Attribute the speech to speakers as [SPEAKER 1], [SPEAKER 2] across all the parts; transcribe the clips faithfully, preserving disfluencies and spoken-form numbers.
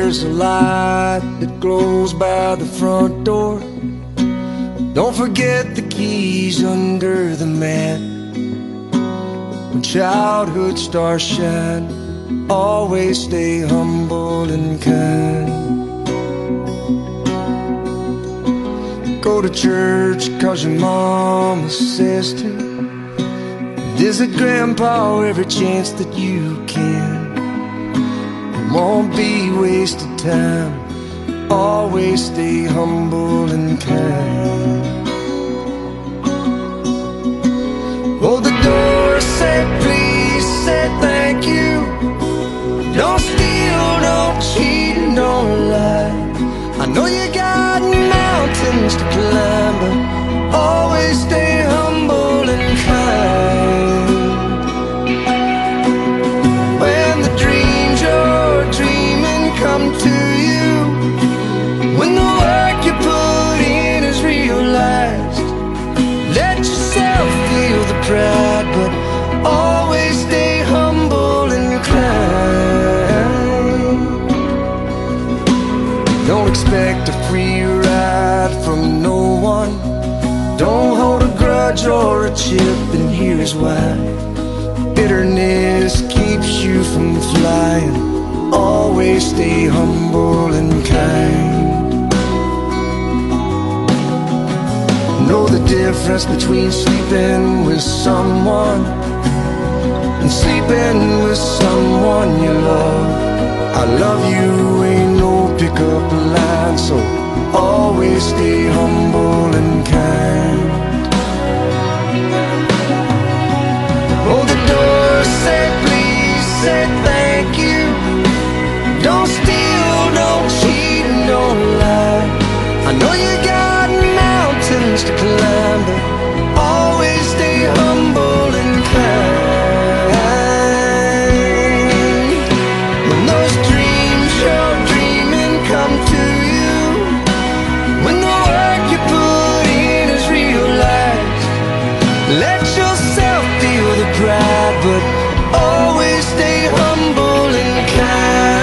[SPEAKER 1] there's a light that glows by the front door. Don't forget the keys under the mat. When childhood stars shine, always stay humble and kind. Go to church cause your mama says to. Visit grandpa every chance that you can. It won't be wasted time. Always stay humble and kind. Hold the door, say please, say thank you. Don't steal, don't cheat, and don't lie. I know you got mountains to climb, but always stay humble and kind. When the dreams you're dreaming come to you, when the work you put in is realized, let yourself feel the pride, but always stay humble and kind. Don't expect a free ride from no one. Don't hold a grudge or a chip, and here's why. Bitterness keeps you from flying. Always stay humble and kind. Know the difference between sleeping with someone and sleeping with someone you love. I love you ain't no pickup line, so always stay humble and kind. Hold the door, say please, say thank you. Don't steal, don't cheat, and don't lie. I know you got mountains to climb, but always stay humble and kind. When those dreams you're dreaming come to you, when the work you put in is realized, let yourself feel the pride, but always stay humble and kind.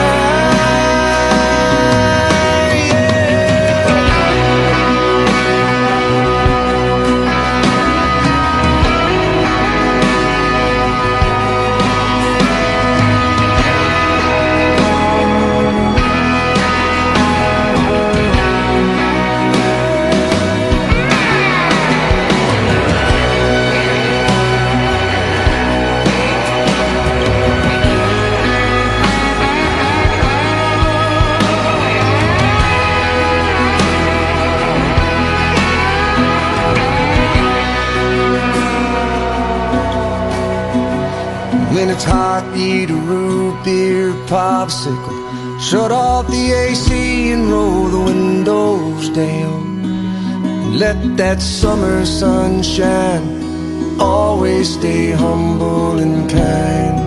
[SPEAKER 1] When it's hot, eat a root beer popsicle. Shut off the A C and roll the windows down. Let that summer sun shine. Always stay humble and kind.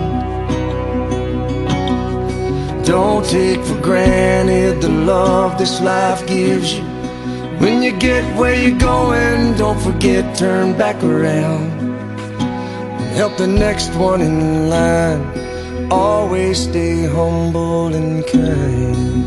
[SPEAKER 1] Don't take for granted the love this life gives you. When you get where you're going, don't forget, turn back around. Help the next one in line. Always stay humble and kind.